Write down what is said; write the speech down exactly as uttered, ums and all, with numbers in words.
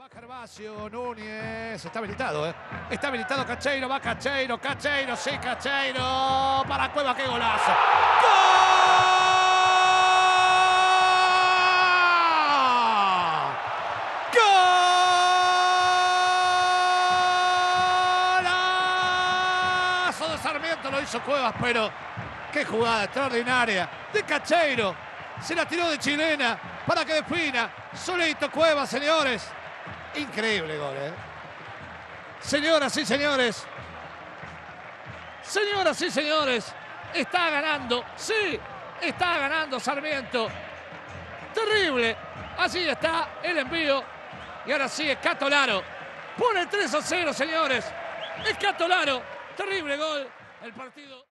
Va Gervasio Núñez, está habilitado, ¿eh? Está habilitado Cacheiro, va Cacheiro, Cacheiro, sí, Cacheiro, para Cueva, qué golazo. ¡Gol! ¡Golazo de Sarmiento! Lo hizo Cuevas, pero qué jugada extraordinaria de Cacheiro. Se la tiró de chilena para que defina. Solito Cuevas, señores. Increíble gol, ¿eh? Señoras y señores. Señoras y señores. Está ganando. Sí, está ganando Sarmiento. Terrible. Así está el envío. Y ahora sí, Escatolaro. Pone el tres a cero, señores. Escatolaro. Terrible gol. El partido...